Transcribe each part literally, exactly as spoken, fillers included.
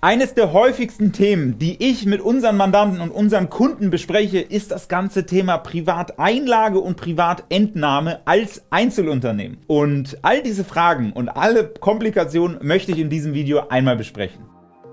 Eines der häufigsten Themen, die ich mit unseren Mandanten und unseren Kunden bespreche, ist das ganze Thema Privateinlage und Privatentnahme als Einzelunternehmen. Und all diese Fragen und alle Komplikationen möchte ich in diesem Video einmal besprechen.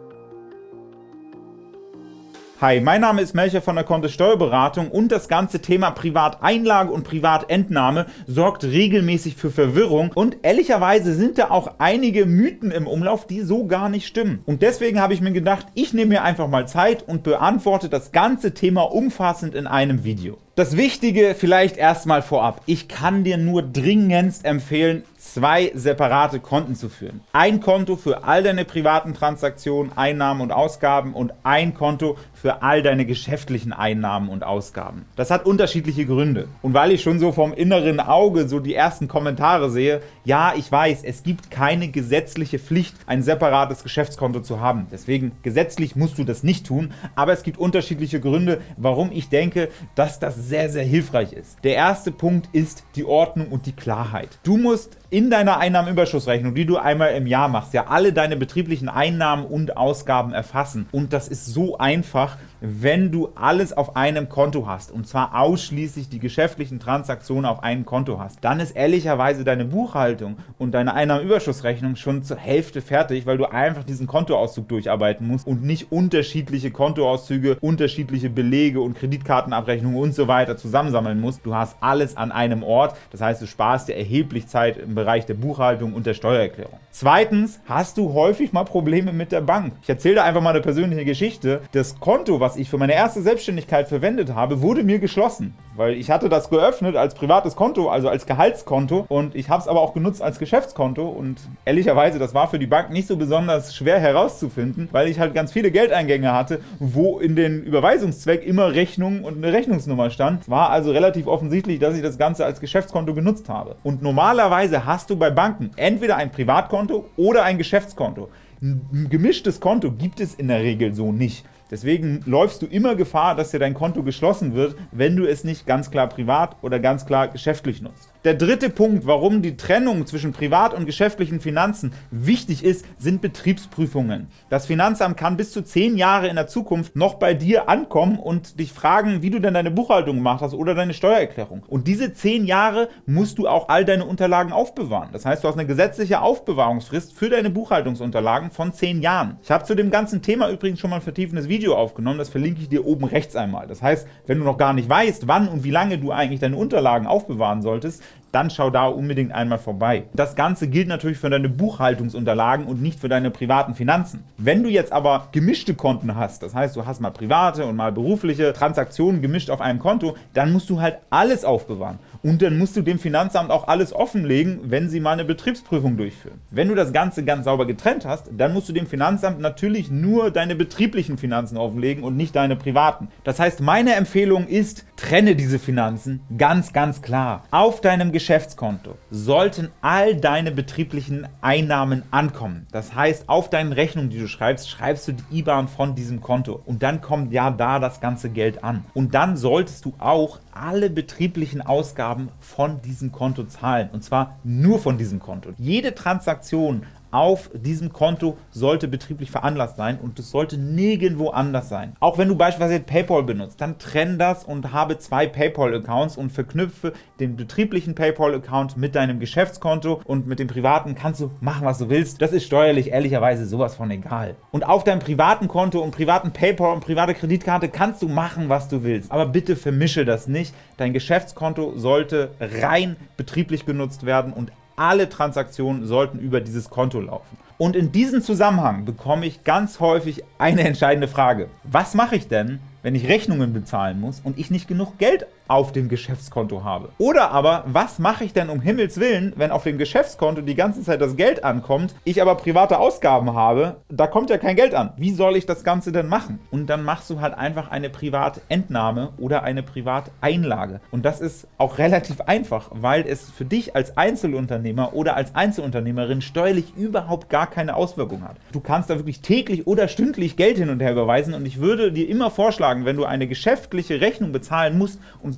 Hi, mein Name ist Melcher von der Kontist Steuerberatung und das ganze Thema Privateinlage und Privatentnahme sorgt regelmäßig für Verwirrung und ehrlicherweise sind da auch einige Mythen im Umlauf, die so gar nicht stimmen. Und deswegen habe ich mir gedacht, ich nehme mir einfach mal Zeit und beantworte das ganze Thema umfassend in einem Video. Das Wichtige vielleicht erstmal vorab. Ich kann dir nur dringendst empfehlen, zwei separate Konten zu führen. Ein Konto für all deine privaten Transaktionen, Einnahmen und Ausgaben und ein Konto für all deine geschäftlichen Einnahmen und Ausgaben. Das hat unterschiedliche Gründe. Und weil ich schon so vom inneren Auge so die ersten Kommentare sehe, ja, ich weiß, es gibt keine gesetzliche Pflicht, ein separates Geschäftskonto zu haben. Deswegen, gesetzlich musst du das nicht tun, aber es gibt unterschiedliche Gründe, warum ich denke, dass das sehr, sehr hilfreich ist. Der erste Punkt ist die Ordnung und die Klarheit. Du musst in deiner Einnahmenüberschussrechnung, die du einmal im Jahr machst, ja alle deine betrieblichen Einnahmen und Ausgaben erfassen. Und das ist so einfach, wenn du alles auf einem Konto hast, und zwar ausschließlich die geschäftlichen Transaktionen auf einem Konto hast. Dann ist ehrlicherweise deine Buchhaltung und deine Einnahmenüberschussrechnung schon zur Hälfte fertig, weil du einfach diesen Kontoauszug durcharbeiten musst und nicht unterschiedliche Kontoauszüge, unterschiedliche Belege und Kreditkartenabrechnungen und so weiter zusammensammeln musst. Du hast alles an einem Ort, das heißt, du sparst dir erheblich Zeit im Bereich der Buchhaltung und der Steuererklärung. Zweitens hast du häufig mal Probleme mit der Bank. Ich erzähle dir einfach mal eine persönliche Geschichte. Das Konto, was ich für meine erste Selbstständigkeit verwendet habe, wurde mir geschlossen, weil ich hatte das geöffnet als privates Konto, also als Gehaltskonto, und ich habe es aber auch genutzt als Geschäftskonto und ehrlicherweise, das war für die Bank nicht so besonders schwer herauszufinden, weil ich halt ganz viele Geldeingänge hatte, wo in den Überweisungszweck immer Rechnung und eine Rechnungsnummer stand. Es war also relativ offensichtlich, dass ich das Ganze als Geschäftskonto genutzt habe. Und normalerweise hast du bei Banken entweder ein Privatkonto oder ein Geschäftskonto. Ein gemischtes Konto gibt es in der Regel so nicht. Deswegen läufst du immer Gefahr, dass dir dein Konto geschlossen wird, wenn du es nicht ganz klar privat oder ganz klar geschäftlich nutzt. Der dritte Punkt, warum die Trennung zwischen privat und geschäftlichen Finanzen wichtig ist, sind Betriebsprüfungen. Das Finanzamt kann bis zu zehn Jahre in der Zukunft noch bei dir ankommen und dich fragen, wie du denn deine Buchhaltung gemacht hast oder deine Steuererklärung. Und diese zehn Jahre musst du auch all deine Unterlagen aufbewahren. Das heißt, du hast eine gesetzliche Aufbewahrungsfrist für deine Buchhaltungsunterlagen von zehn Jahren. Ich habe zu dem ganzen Thema übrigens schon mal ein vertiefendes Video aufgenommen, das verlinke ich dir oben rechts einmal. Das heißt, wenn du noch gar nicht weißt, wann und wie lange du eigentlich deine Unterlagen aufbewahren solltest, dann schau da unbedingt einmal vorbei. Das Ganze gilt natürlich für deine Buchhaltungsunterlagen und nicht für deine privaten Finanzen. Wenn du jetzt aber gemischte Konten hast, das heißt, du hast mal private und mal berufliche Transaktionen gemischt auf einem Konto, dann musst du halt alles aufbewahren. Und dann musst du dem Finanzamt auch alles offenlegen, wenn sie mal eine Betriebsprüfung durchführen. Wenn du das Ganze ganz sauber getrennt hast, dann musst du dem Finanzamt natürlich nur deine betrieblichen Finanzen offenlegen und nicht deine privaten. Das heißt, meine Empfehlung ist, trenne diese Finanzen ganz, ganz klar. Auf deinem Geschäftskonto sollten all deine betrieblichen Einnahmen ankommen. Das heißt, auf deinen Rechnungen, die du schreibst, schreibst du die I B A N von diesem Konto. Und dann kommt ja da das ganze Geld an. Und dann solltest du auch alle betrieblichen Ausgaben von diesem Konto zahlen. Und zwar nur von diesem Konto. Jede Transaktion auf diesem Konto sollte betrieblich veranlasst sein und es sollte nirgendwo anders sein. Auch wenn du beispielsweise PayPal benutzt, dann trenn das und habe zwei PayPal-Accounts und verknüpfe den betrieblichen PayPal-Account mit deinem Geschäftskonto und mit dem privaten kannst du machen, was du willst. Das ist steuerlich ehrlicherweise sowas von egal. Und auf deinem privaten Konto und privaten PayPal und private Kreditkarte kannst du machen, was du willst. Aber bitte vermische das nicht. Dein Geschäftskonto sollte rein betrieblich genutzt werden und alle Transaktionen sollten über dieses Konto laufen. Und in diesem Zusammenhang bekomme ich ganz häufig eine entscheidende Frage. Was mache ich denn, wenn ich Rechnungen bezahlen muss und ich nicht genug Geld auf dem Geschäftskonto habe? Oder aber, was mache ich denn um Himmels Willen, wenn auf dem Geschäftskonto die ganze Zeit das Geld ankommt, ich aber private Ausgaben habe, da kommt ja kein Geld an. Wie soll ich das Ganze denn machen? Und dann machst du halt einfach eine Privatentnahme oder eine Privateinlage. Und das ist auch relativ einfach, weil es für dich als Einzelunternehmer oder als Einzelunternehmerin steuerlich überhaupt gar keine Auswirkung hat. Du kannst da wirklich täglich oder stündlich Geld hin und her überweisen und ich würde dir immer vorschlagen, wenn du eine geschäftliche Rechnung bezahlen musst und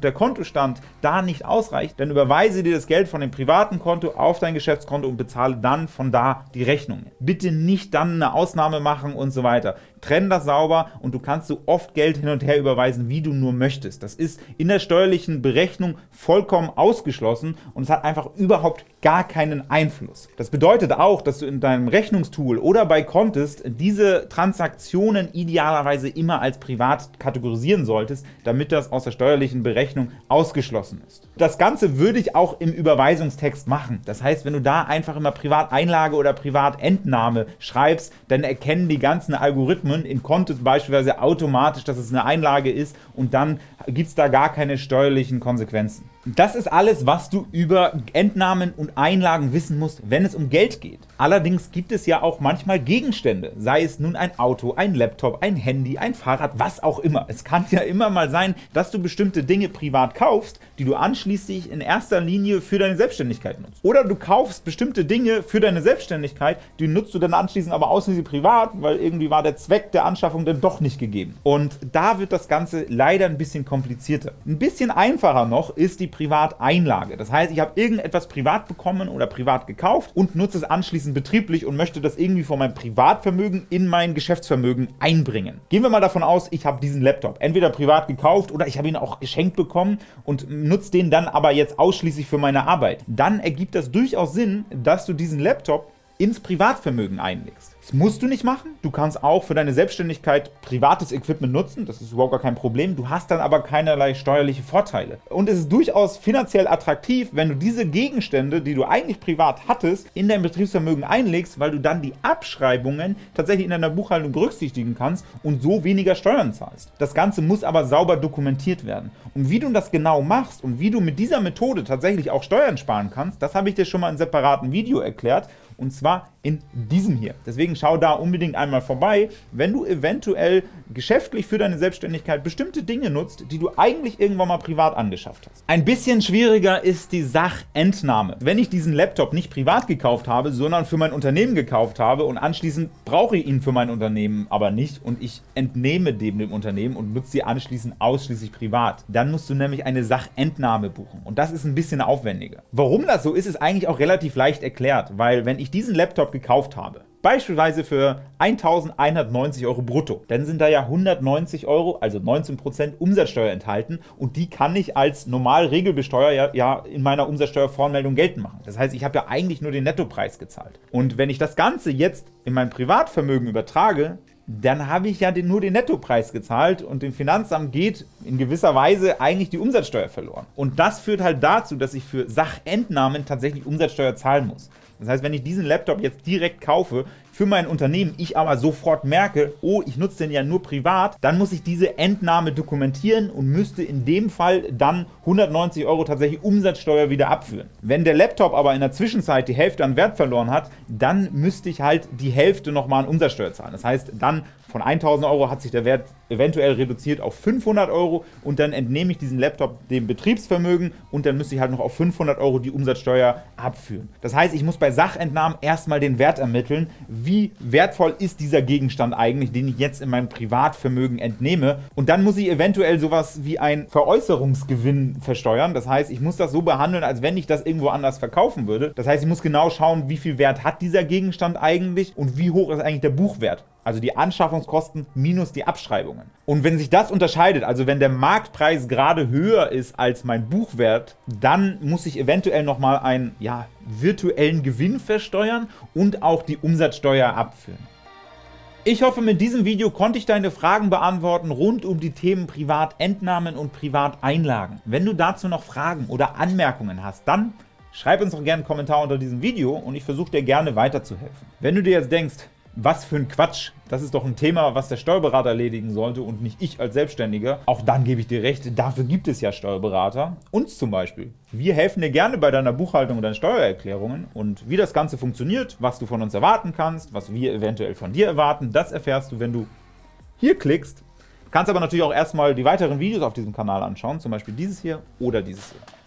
und der Kontostand da nicht ausreicht, dann überweise dir das Geld von dem privaten Konto auf dein Geschäftskonto und bezahle dann von da die Rechnungen. Bitte nicht dann eine Ausnahme machen und so weiter. Trenn das sauber und du kannst so oft Geld hin und her überweisen, wie du nur möchtest. Das ist in der steuerlichen Berechnung vollkommen ausgeschlossen und es hat einfach überhaupt gar keinen Einfluss. Das bedeutet auch, dass du in deinem Rechnungstool oder bei Contest diese Transaktionen idealerweise immer als privat kategorisieren solltest, damit das aus der steuerlichen Berechnung ausgeschlossen ist. Das Ganze würde ich auch im Überweisungstext machen. Das heißt, wenn du da einfach immer Privateinlage oder Privatentnahme schreibst, dann erkennen die ganzen Algorithmen in Contest beispielsweise automatisch, dass es eine Einlage ist und dann gibt es da gar keine steuerlichen Konsequenzen. Das ist alles, was du über Entnahmen und Einlagen wissen musst, wenn es um Geld geht. Allerdings gibt es ja auch manchmal Gegenstände, sei es nun ein Auto, ein Laptop, ein Handy, ein Fahrrad, was auch immer. Es kann ja immer mal sein, dass du bestimmte Dinge privat kaufst, die du anschließend in erster Linie für deine Selbstständigkeit nutzt. Oder du kaufst bestimmte Dinge für deine Selbstständigkeit, die nutzt du dann anschließend aber ausschließlich privat, weil irgendwie war der Zweck der Anschaffung dann doch nicht gegeben. Und da wird das Ganze leider ein bisschen komplizierter. Ein bisschen einfacher noch ist die Privateinlage. Das heißt, ich habe irgendetwas privat bekommen oder privat gekauft und nutze es anschließend betrieblich und möchte das irgendwie von meinem Privatvermögen in mein Geschäftsvermögen einbringen. Gehen wir mal davon aus, ich habe diesen Laptop entweder privat gekauft oder ich habe ihn auch geschenkt bekommen und nutze den dann aber jetzt ausschließlich für meine Arbeit. Dann ergibt das durchaus Sinn, dass du diesen Laptop ins Privatvermögen einlegst. Das musst du nicht machen. Du kannst auch für deine Selbstständigkeit privates Equipment nutzen. Das ist überhaupt gar kein Problem. Du hast dann aber keinerlei steuerliche Vorteile. Und es ist durchaus finanziell attraktiv, wenn du diese Gegenstände, die du eigentlich privat hattest, in dein Betriebsvermögen einlegst, weil du dann die Abschreibungen tatsächlich in deiner Buchhaltung berücksichtigen kannst und so weniger Steuern zahlst. Das Ganze muss aber sauber dokumentiert werden. Und wie du das genau machst und wie du mit dieser Methode tatsächlich auch Steuern sparen kannst, das habe ich dir schon mal in einem separaten Video erklärt. Und zwar in diesem hier. Deswegen schau da unbedingt einmal vorbei, wenn du eventuell geschäftlich für deine Selbstständigkeit bestimmte Dinge nutzt, die du eigentlich irgendwann mal privat angeschafft hast. Ein bisschen schwieriger ist die Sachentnahme. Wenn ich diesen Laptop nicht privat gekauft habe, sondern für mein Unternehmen gekauft habe und anschließend brauche ich ihn für mein Unternehmen aber nicht und ich entnehme dem dem Unternehmen und nutze sie anschließend ausschließlich privat, dann musst du nämlich eine Sachentnahme buchen. Und das ist ein bisschen aufwendiger. Warum das so ist, ist eigentlich auch relativ leicht erklärt, weil wenn ich diesen Laptop gekauft habe, beispielsweise für eintausendeinhundertneunzig Euro brutto, dann sind da ja hundertneunzig Euro, also neunzehn Prozent Umsatzsteuer enthalten und die kann ich als normal Regelbesteuer ja, ja in meiner Umsatzsteuervoranmeldung geltend machen. Das heißt, ich habe ja eigentlich nur den Nettopreis gezahlt. Und wenn ich das Ganze jetzt in mein Privatvermögen übertrage, dann habe ich ja den, nur den Nettopreis gezahlt und dem Finanzamt geht in gewisser Weise eigentlich die Umsatzsteuer verloren. Und das führt halt dazu, dass ich für Sachentnahmen tatsächlich Umsatzsteuer zahlen muss. Das heißt, wenn ich diesen Laptop jetzt direkt kaufe für mein Unternehmen, ich aber sofort merke, oh, ich nutze den ja nur privat, dann muss ich diese Entnahme dokumentieren und müsste in dem Fall dann hundertneunzig Euro tatsächlich Umsatzsteuer wieder abführen. Wenn der Laptop aber in der Zwischenzeit die Hälfte an Wert verloren hat, dann müsste ich halt die Hälfte nochmal an Umsatzsteuer zahlen. Das heißt, dann von eintausend Euro hat sich der Wert eventuell reduziert auf fünfhundert Euro und dann entnehme ich diesen Laptop dem Betriebsvermögen und dann müsste ich halt noch auf fünfhundert Euro die Umsatzsteuer abführen. Das heißt, ich muss bei Sachentnahmen erstmal den Wert ermitteln, wie wertvoll ist dieser Gegenstand eigentlich, den ich jetzt in meinem Privatvermögen entnehme, und dann muss ich eventuell sowas wie ein Veräußerungsgewinn versteuern. Das heißt, ich muss das so behandeln, als wenn ich das irgendwo anders verkaufen würde. Das heißt, ich muss genau schauen, wie viel Wert hat dieser Gegenstand eigentlich und wie hoch ist eigentlich der Buchwert. Also die Anschaffungskosten minus die Abschreibungen. Und wenn sich das unterscheidet, also wenn der Marktpreis gerade höher ist als mein Buchwert, dann muss ich eventuell nochmal einen ja, virtuellen Gewinn versteuern und auch die Umsatzsteuer abführen. Ich hoffe, mit diesem Video konnte ich deine Fragen beantworten rund um die Themen Privatentnahmen und Privateinlagen. Wenn du dazu noch Fragen oder Anmerkungen hast, dann schreib uns doch gerne einen Kommentar unter diesem Video und ich versuche dir gerne weiterzuhelfen. Wenn du dir jetzt denkst, was für ein Quatsch, das ist doch ein Thema, was der Steuerberater erledigen sollte und nicht ich als Selbstständiger. Auch dann gebe ich dir recht, dafür gibt es ja Steuerberater. Uns zum Beispiel. Wir helfen dir gerne bei deiner Buchhaltung und deinen Steuererklärungen. Und wie das Ganze funktioniert, was du von uns erwarten kannst, was wir eventuell von dir erwarten, das erfährst du, wenn du hier klickst. Du kannst aber natürlich auch erstmal die weiteren Videos auf diesem Kanal anschauen, zum Beispiel dieses hier oder dieses hier.